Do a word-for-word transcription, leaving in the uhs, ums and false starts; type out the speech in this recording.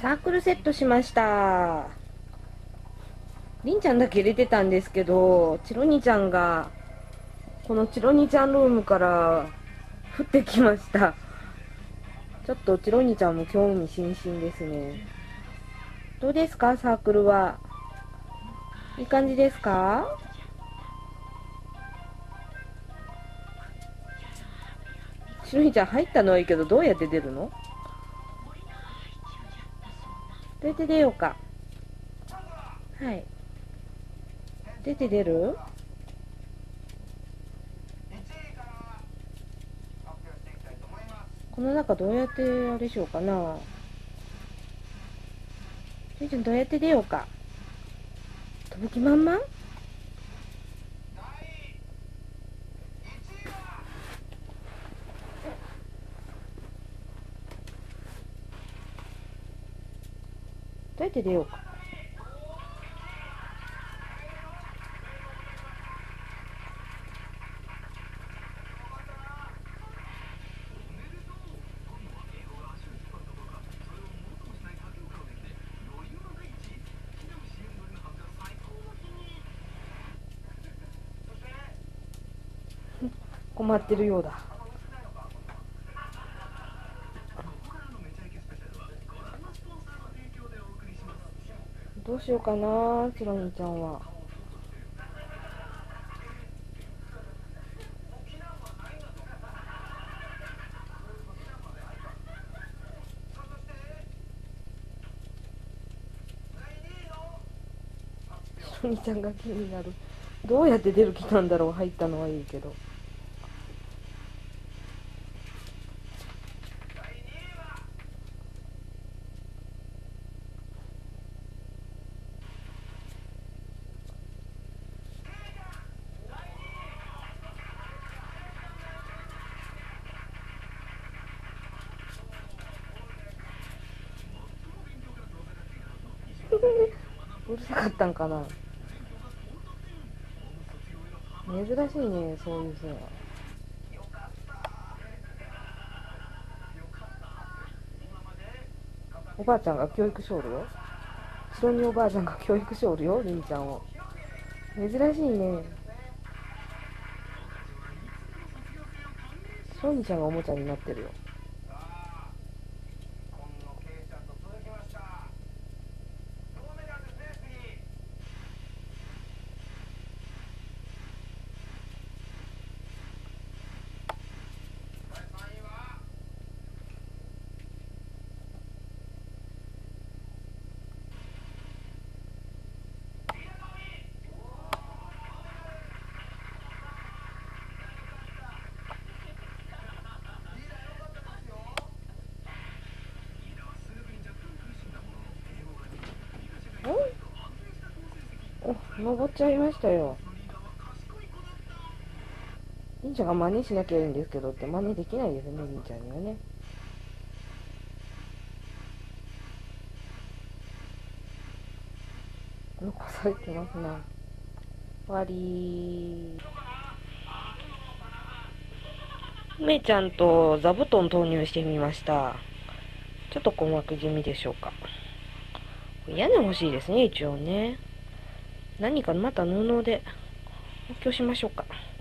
サークルセットしました。りんちゃんだけ入れてたんですけど、チロニちゃんがこのチロニちゃんルームから降ってきました。ちょっとチロニちゃんも興味津々ですね。どうですか、サークルは。いい感じですか？チロニちゃん入ったのはいいけど、どうやって出るの？どうやって出ようか。はい。出て出る？この中どうやってあれしようかな。チロニちゃんどうやって出ようか。飛ぶ気満々？どうやって出ようか。困ってるようだ。どうしようかな、チロニちゃんは。チロニちゃんが気になる。どうやって出る気なんだろう。入ったのはいいけど。うるさかったんかな。珍しいね、そういうさ。おばあちゃんが教育しおるよ。後ろにおばあちゃんが教育しおるよ、りんちゃんを。珍しいね。しょうにちゃんがおもちゃになってるよ。お、登っちゃいましたよ。りんちゃんが真似しなきゃいいんですけどって真似できないですね、りんちゃんにはね。残されてますな。終わりー。めいちゃんと座布団投入してみました。ちょっと困惑気味でしょうか。屋根欲しいですね、一応ね。何かまた布で補強しましょうか。